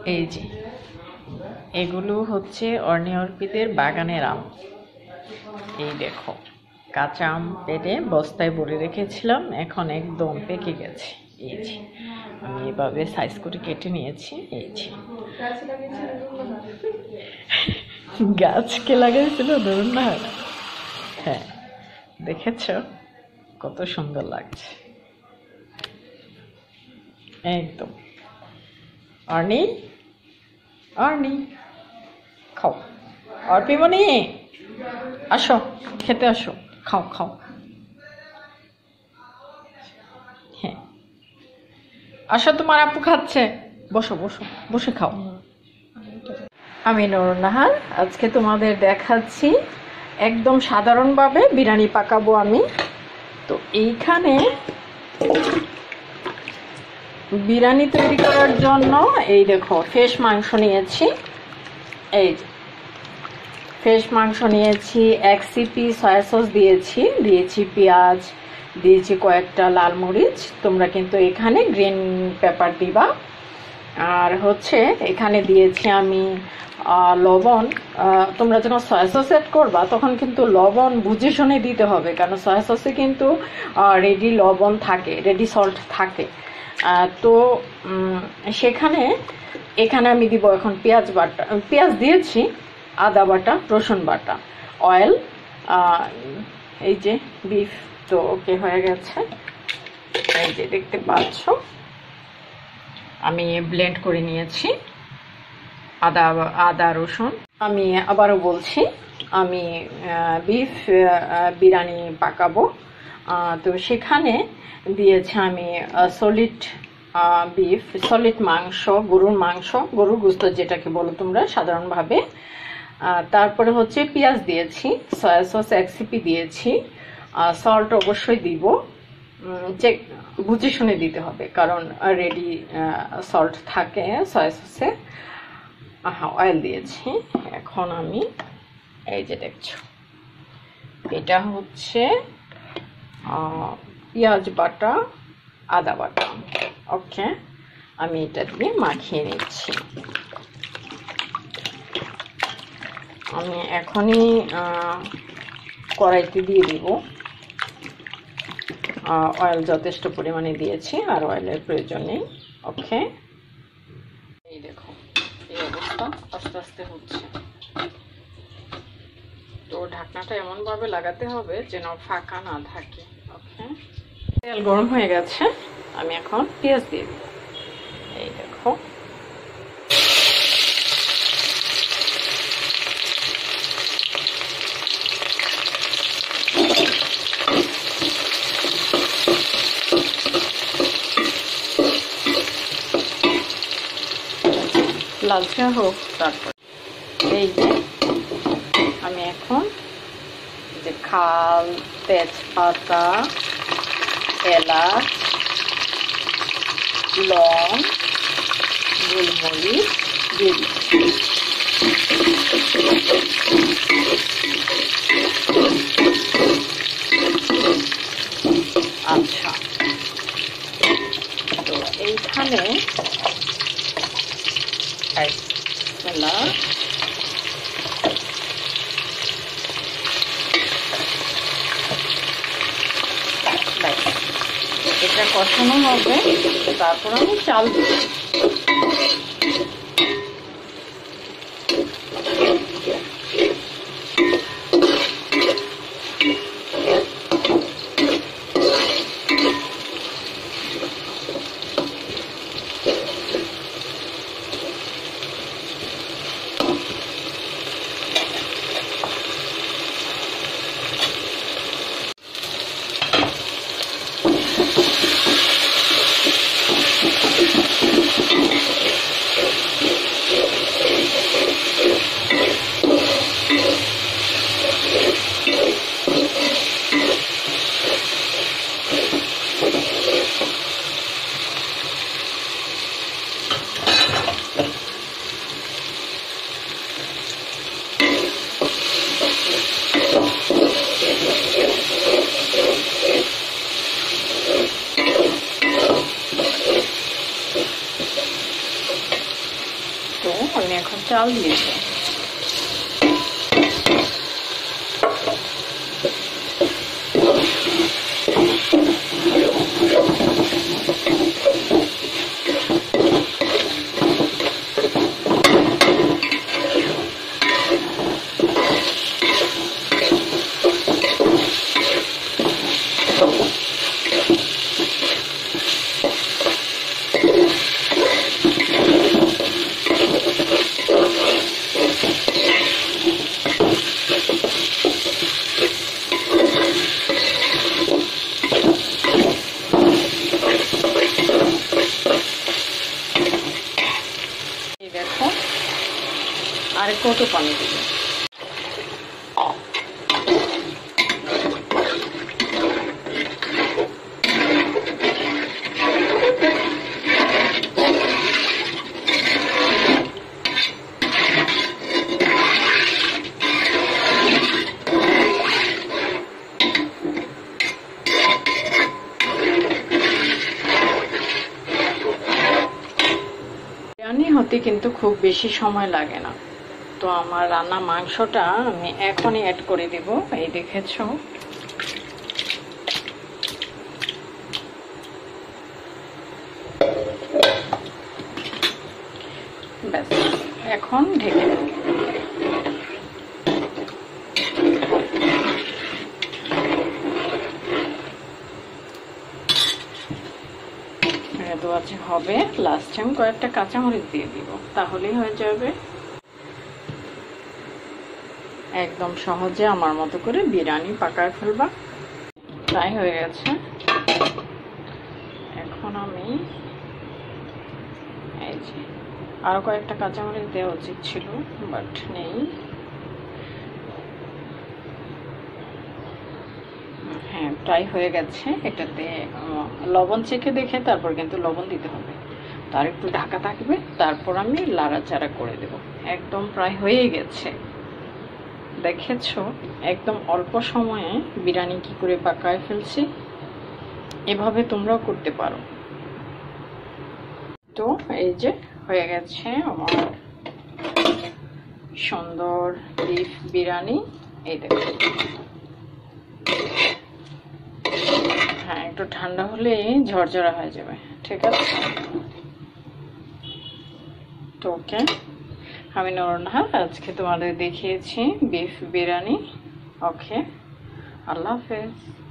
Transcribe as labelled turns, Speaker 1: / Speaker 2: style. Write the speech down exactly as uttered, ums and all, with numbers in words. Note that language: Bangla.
Speaker 1: এই যে এগুলো হচ্ছে অর্নি অর্পিতের বাগানের আম। এই দেখো কাঁচা আম পেড়ে বস্তায় ভরে রেখেছিলাম, এখন একদম পেকে গেছে। এই যে আমি এভাবে সাইজ করে কেটে নিয়েছি। এই যে গাছকে লাগাইছিল ধরুন না। হ্যাঁ দেখেছ কত সুন্দর লাগছে একদম। অর্নি অর্নি খাও, অর্পিমণি আসো খেতে আসো, খাও খাও। হ্যাঁ আসো, তোমার আপু খাচ্ছে, বসো বসো বসে খাও। আমি নুরুন নাহার, আজকে তোমাদের দেখাচ্ছি একদম সাধারণভাবে বিরিয়ানি পাকাবো আমি। তো এইখানে বিরিয়ানি তৈরি করার জন্য এই দেখো ফ্রেশ মাংস নিয়েছি। এই যে ফ্রেশ মাংস নিয়েছি, এক সিপি সয়া সস দিয়েছি, দিয়েছি পেঁয়াজ, দিয়েছি কয়েকটা লাল মরিচ, তোমরা কিন্তু এখানে গ্রিন পেপার দিবা। আর হচ্ছে এখানে দিয়েছি আমি লবণ। তোমরা যখন সয়া সস অ্যাড করবা তখন কিন্তু লবণ বুঝে শুনে দিতে হবে, কারণ সয়া সসে কিন্তু রেডি লবণ থাকে, রেডি সল্ট থাকে। তো সেখানে এখানে আমি দিব এখন পেঁয়াজ বাটা, পেঁয়াজ দিয়েছি, আদা বাটা, রসুন বাটা, অয়েল। এই যে বিফ তো ওকে হয়ে গেছে, এই যে দেখতে পাচ্ছ আমি ব্লেন্ড করে নিয়েছি আদা আদা রসুন। আমি আবারও বলছি আমি বিফ বিরিয়ানি পাকাবো, তো সেখানে দিয়েছি আমি সলিড বিফ, সলিড মাংস, গরুর মাংস, গরুর গোস্ত যেটাকে বলো তোমরা সাধারণভাবে। তারপরে হচ্ছে পেঁয়াজ দিয়েছি, সয়া সস এক সিপি দিয়েছি, সল্ট অবশ্যই দিব, চেক বুঝে শুনে দিতে হবে কারণ রেডি সল্ট থাকে সয়া সসে। হ্যাঁ অয়েল দিয়েছি। এখন আমি এই যে দেখছো এটা হচ্ছে পেঁয়াজ বাটা, আদা বাটা। ওকে আমি এটা দিয়ে মাখিয়ে নিচ্ছি। আমি এখনই কড়াইতে দিয়ে দিব, অয়েল যথেষ্ট পরিমাণে দিয়েছি, আর অয়েলের প্রয়োজন নেই। ওকে এই দেখো এই অবস্থা আস্তে আস্তে হচ্ছে, তো ঢাকনাটা এমন ভাবে লাগাতে হবে যেন ফাঁকা না থাকে। ওকে তেল গরম হয়ে গেছে, আমি এখন পেঁয়াজ দিয়ে দিব। এই দেখো লালচে হোক, তারপর এই যে আমি এখন যে খাল, তেজপাতা, এলাচ, লং, গোলমরিচ দিয়ে দিচ্ছি। আচ্ছা তো এইখানে এটা কষানো হবে, তারপর আমি চাল দিব। তো আমি এখন চাল দিয়ে দেব। দেখো আর কত পানি দেবে। বিরিয়ানি হতে কিন্তু খুব বেশি সময় লাগে না। তো আমার রান্না মাংসটা আমি এখনই অ্যাড করে দেব। এই দেখেছো, ব্যাস এখন ঢেকে দেব। আছে হবে লাস্ট টাইম কয়েকটা কাঁচামরিচ দিয়ে দিব, তাহলেই হয়ে যাবে। একদম সহজে আমার মতো করে বিরিয়ানি পাকায় ফেলবা। তাই হয়ে গেছে। এখন আমি এই যে আরো কয়েকটা কাঁচামরিচ দেওয়া উচিত ছিল, বাট নেই। হ্যাঁ, প্রায় হয়ে গেছে। এটাতে লবণ চেখে দেখে তারপর কিন্তু লবণ দিতে হবে। তার একটু ঢাকা থাকবে, তারপর আমি লাড়াচাড়া করে দেব। একদম প্রায় হয়ে গেছে। দেখেছো একদম অল্প সময়ে বিরিয়ানি কি করে পাকায় ফেলছি। এভাবে তোমরাও করতে পারো। তো এই যে হয়ে গেছে আমার সুন্দর বিফ বিরিয়ানি। এই দেখো, হ্যাঁ একটু ঠান্ডা হলে ঝরঝরা হয়ে যাবে। ঠিক আছে, তো ওকে, আমি নূরুন্নাহার আজকে তোমাদের দেখিয়েছি বিফ বিরিয়ানি। ওকে, আল্লাহ হাফেজ।